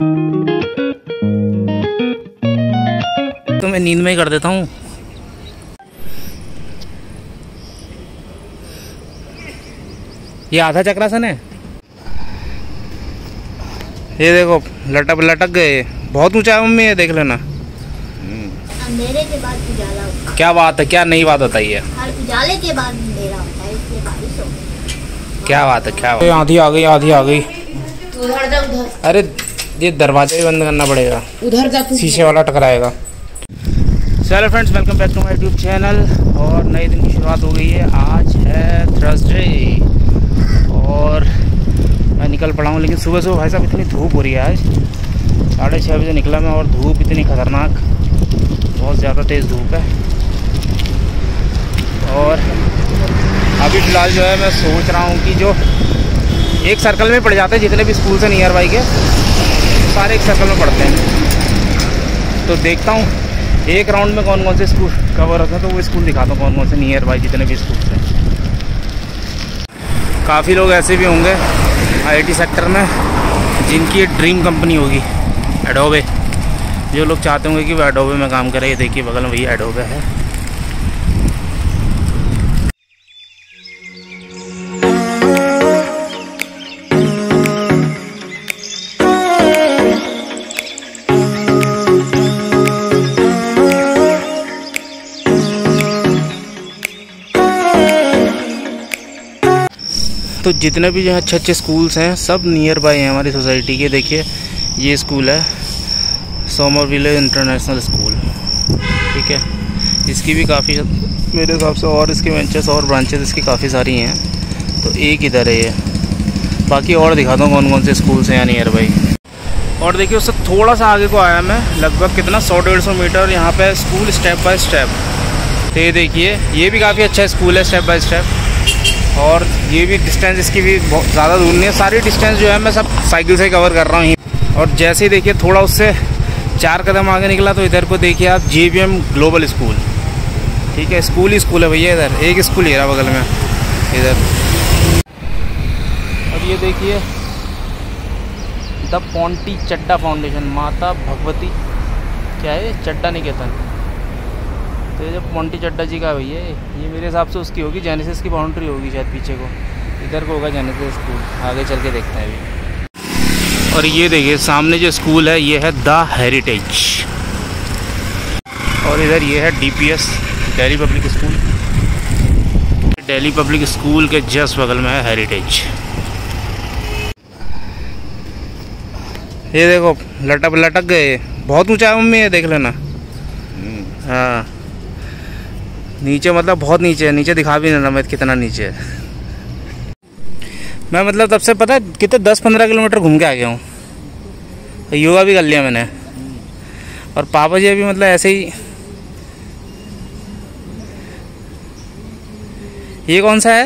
तो मैं नींद में ही कर देता हूँ। ये आधा चक्रासन है। ये देखो लटक गए। बहुत ऊंचा है मम्मी, ये देख लेना। अंधेरे के बाद उजाला होता है। क्या बात है, क्या नई बात बताइए। हर उजाले के बाद अंधेरा होता है, इसलिए बारिश हो गई। क्या बात है, क्या बात है। आंधी आ गई, आंधी आ गई। उधर जा, उधर। अरे ये दरवाजा ही बंद करना पड़ेगा, उधर जा, शीशे वाला टकराएगा। चलो friends, welcome back to my YouTube channel. और नए दिन की शुरुआत हो गई है। आज है थर्सडे और मैं निकल पड़ा हूँ। लेकिन सुबह सुबह भाई साहब इतनी धूप हो रही है। आज 6:30 बजे निकला मैं और धूप इतनी खतरनाक, बहुत ज़्यादा तेज़ धूप है। और अभी फ़िलहाल जो है मैं सोच रहा हूँ कि जो एक सर्कल में पड़ जाते हैं, जितने भी स्कूल से नियर बाई के सारे एक सर्कल में पढ़ते हैं। तो देखता हूँ एक राउंड में कौन कौन से स्कूल कवर होते हैं, तो वो स्कूल दिखाता हूँ कौन कौन से नियर बाई जितने भी स्कूल हैं। काफ़ी लोग ऐसे भी होंगे आईटी सेक्टर में जिनकी एक ड्रीम कंपनी होगी एडोबे। जो लोग चाहते होंगे कि वो एडोबे में काम करे। ये देखिए बगल में वही एडोबे है। तो जितने भी जो अच्छे अच्छे स्कूल्स हैं सब नियर बाय हैं हमारी सोसाइटी के। देखिए ये स्कूल है सोमरविले इंटरनेशनल स्कूल, ठीक है। इसकी भी काफ़ी मेरे हिसाब से और इसके वेंचर्स और ब्रांचेस इसकी काफ़ी सारी हैं। तो एक इधर है ये, बाकी और दिखाता हूँ कौन कौन से स्कूल्स हैं यहाँ नियर बाई। और देखिए उससे थोड़ा सा आगे को आया मैं, लगभग कितना 100-150 मीटर। यहाँ पे स्कूल स्टेप बाय स्टेप। तो ये देखिए ये भी काफ़ी अच्छा स्कूल है स्टेप बाय स्टेप। और ये भी डिस्टेंस इसकी भी बहुत ज़्यादा दूर नहीं है। सारी डिस्टेंस जो है मैं सब साइकिल से कवर कर रहा हूँ। और जैसे ही देखिए थोड़ा उससे 4 कदम आगे निकला तो इधर को देखिए आप JBM ग्लोबल स्कूल, ठीक है। स्कूल ही स्कूल है भैया, इधर एक स्कूल ही रहा बगल में इधर। और ये देखिए द पोंटी चड्डा फाउंडेशन, माता भगवती क्या है चड्डा निकेतन। तो ये जो पोंटी चड्डा जी का भैया ये मेरे हिसाब से उसकी होगी, जेनेसिस की बाउंड्री होगी शायद पीछे को। इधर को होगा जेनेसिस स्कूल, आगे चल के देखते हैं अभी। और ये देखिए सामने जो स्कूल है ये है द हेरिटेज। और इधर ये है DPS Delhi public school. Delhi public school के जस्ट बगल में है हेरिटेज। ये देखो लटक गए। बहुत ऊंचा है मम्मी, ये देख लेना। हाँ नीचे मतलब बहुत नीचे है, नीचे दिखा भी नहीं रहा मैं कितना नीचे है। मैं मतलब तब से पता है कितने 10-15 किलोमीटर घूम के आ गया हूँ। योगा भी कर लिया मैंने। और पापा जी अभी मतलब ऐसे ही। ये कौन सा है?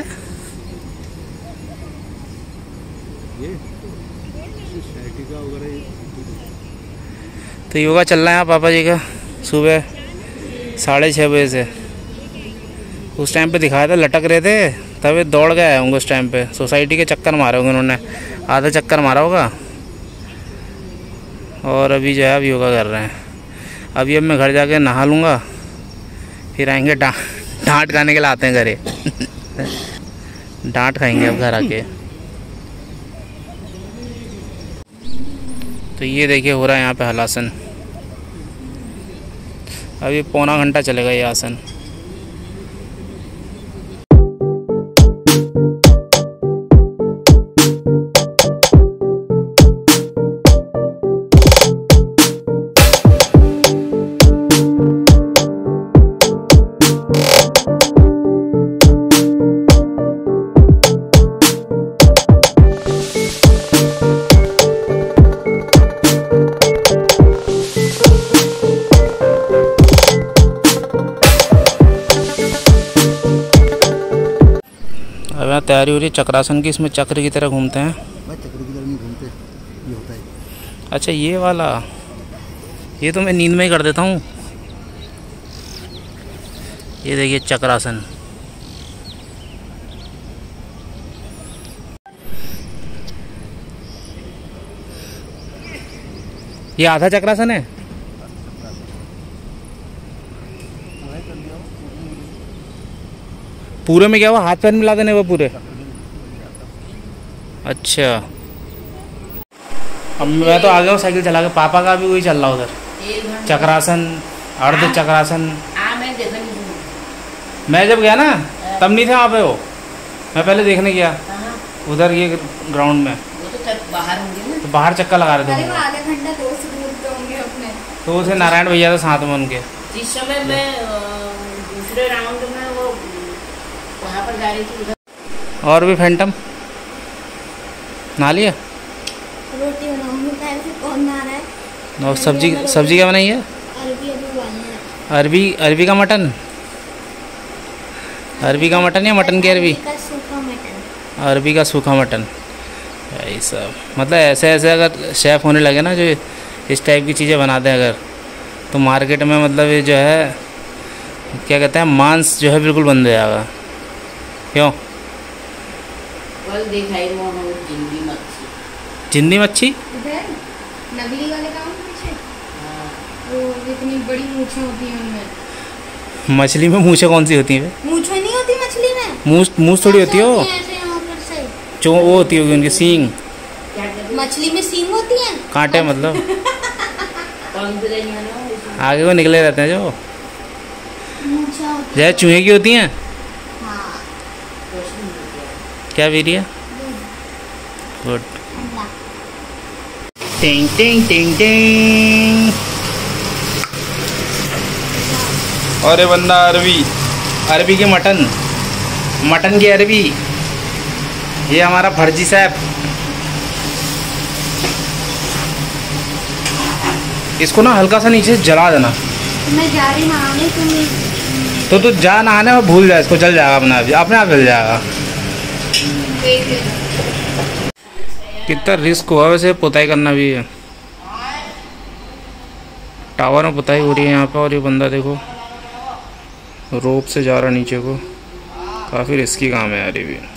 तो योगा चल रहा है यहाँ पापा जी का सुबह 6:30 बजे से। उस टाइम पे दिखाया था, लटक रहे थे तभी दौड़ गए आए होंगे उस टाइम पे। सोसाइटी के चक्कर मारे होंगे उन्होंने, आधा चक्कर मारा होगा। और अभी जो है अब योगा कर रहे हैं। अभी अब मैं घर जाके नहा लूँगा, फिर आएंगे डांट खाने के लिए आते हैं घरे। डांट खाएंगे अब घर आके। तो ये देखिए हो रहा है यहाँ पे हलासन। अभी पौना घंटा चलेगा ये आसन। अब यहाँ तैयारी हो रही है चक्रासन की। इसमें चक्र की तरह घूमते हैं। चक्र की तरह नहीं घूमते, ये होता है। अच्छा ये वाला, ये तो मैं नींद में ही कर देता हूँ। ये देखिए चक्रासन। ये आधा चक्रासन है। पूरे में क्या हुआ, हाथ पैर मिला देने वो पूरे। अच्छा, अब मैं तो आ गया हूँ साइकिल चला के। पापा का भी वही चल रहा उधर, चक्रासन, अर्ध चक्रासन। मैं जब गया ना तब नहीं थे वहाँ पे वो, मैं पहले देखने गया उधर ये ग्राउंड में। वो तो बाहर होंगे ना, तो बाहर चक्कर लगा रहे थे। आधा घंटा दोस्त घूमते होंगे अपने। तो उसे नारायण भैया था साथ में उनके। जिस समय मैं दूसरे राउंड में वो वहाँ पर जा रही थी उधर। और भी फैंटम नहा लिया। रोटी बनाऊंगी, टाइम से कौन नहा रहा है। और सब्जी क्या बनाई है? अरबी अभी उबालना है। अरबी का मटन। अरबी का मटन या मटन की अरबी? का सूखा मटन। अरबी का सूखा मटन। यही सब मतलब ऐसे ऐसे अगर शेफ़ होने लगे ना, जो इस टाइप की चीज़ें बनाते हैं अगर, तो मार्केट में मतलब ये जो है क्या कहते हैं, मांस जो है बिल्कुल बंद हो जाएगा। क्यों? जिंदी मच्छी उधर नकली वाले काम पीछे वो इतनी बड़ी मूछें होती हैं उनमें। मछली में मूछें कौन सी होती हैं? मूछें नहीं होती मछली में। मूछ थोड़ी होती है वो, ऐसे यहाँ पर से जो वो होती होगी उनकी सींग। मछली में सींग होती हैं, कांटे मतलब आगे को निकले रहते हैं जो मूछें होती जैसे चूहे की होती हैं। हाँ। क्या वीडियो? गुड। टिंग टिंग टिंग टिंग। अरे बंदा अरबी के मटन की अरबी। ये हमारा फर्जी साहब, इसको ना हल्का सा नीचे जला देना। मैं जा रही नहाने, तो तू जा नहाने और भूल जा इसको, जल जाएगा अपने आप जल जाएगा। कितना रिस्क हुआ वैसे पुताई करना भी है। टावर में पुताई हो रही है यहाँ पे, और ये बंदा देखो रोप से जा रहा नीचे को। काफ़ी रिस्की काम है यार ये भी।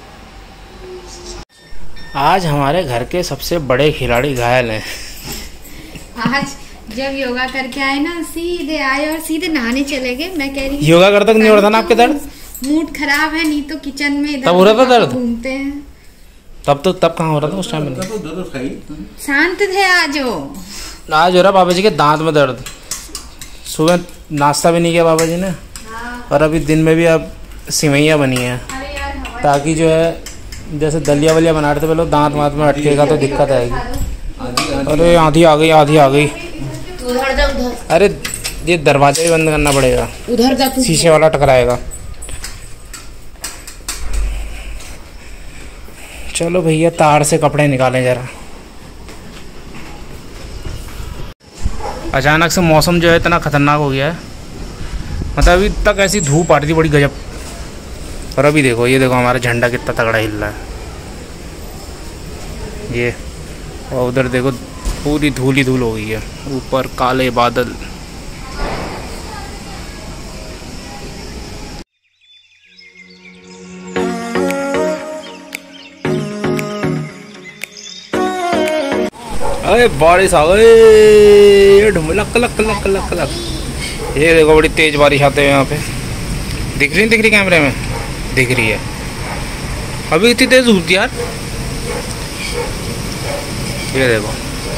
आज हमारे घर के सबसे बड़े खिलाड़ी घायल हैं। आज जब योगा करके आए ना, सीधे आए और सीधे नहाने चले गए। मैं कह रही योगा करते नहीं हो रहा था ना आपके दर्द? मूड खराब है, नहीं तो किचन में इधर तब हो रहा था दर्द? घूमते हैं। तब कहाँ हो रहा था उस टाइम में? शांत थे आज वो। आज हो रहा बाबा जी के दांत में दर्द। सुबह नाश्ता भी नहीं किया बाबा जी ने, और अभी दिन में भी अब सिवैयाँ बनी हैं, ताकि जो है जैसे दलिया वलिया बना रहे थे पहले, दांत वाँत में अटकेगा तो दिक्कत आएगी। अरे आधी आ गई। अरे ये दरवाजा भी बंद करना पड़ेगा, उधर जा, शीशे वाला टकराएगा। चलो भैया तार से कपड़े निकालें जरा। अचानक से मौसम जो है इतना ख़तरनाक हो गया है, मतलब अभी तक ऐसी धूप आ रही थी बड़ी गजब, और अभी देखो ये देखो हमारा झंडा कितना तगड़ा हिल रहा है ये, और उधर देखो पूरी धूल ही धूल हो गई है, ऊपर काले बादल। अरे बारिश आ गई, luck luck luck luck luck. ये देखो बड़ी तेज बारिश आते हैं यहाँ पे। दिख रही कैमरे में? दिख रही है। अभी इतनी तेज धूप थी यार। ये देखो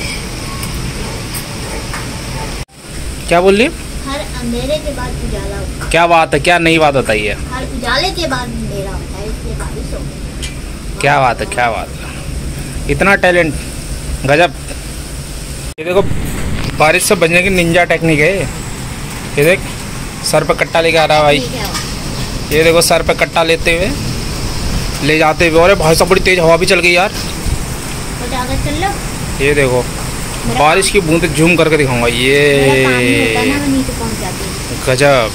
क्या बोल रही? हर अंधेरे के बाद उजाला होता है। क्या बात है, क्या नई बात बताइए। हर उजाले के बाद अंधेरा होता है, इसलिए बारिश हो गई। क्या बात है, क्या बात है, इतना टैलेंट, गजब। ये देखो बारिश से बचने की निंजा टेक्निक है ये देख, सर पे कट्टा लेके आ रहा है भाई। ये देखो सर पे कट्टा लेते हुए ले जाते हुए, और भाई साहब बड़ी तेज हवा भी चल गई यार। तो ज़्यादा चल लो। ये देखो बारिश की बूंदें झूम करके दिखाऊंगा। ये गजब।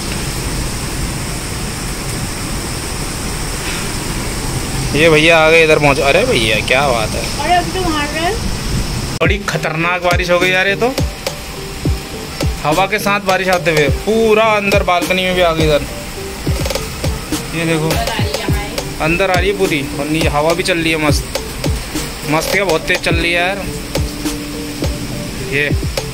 ये भैया आ गए इधर पहुंचे। अरे भैया क्या बात है। अरे अब तो मार रहे हैं। बड़ी खतरनाक बारिश हो गई यार, ये तो हवा के साथ बारिश आते हुए पूरा अंदर बालकनी में भी आ गई इधर। ये देखो अंदर आ रही है पूरी, और नीचे हवा भी चल रही है मस्त मस्त। क्या बहुत तेज चल रही है यार। ये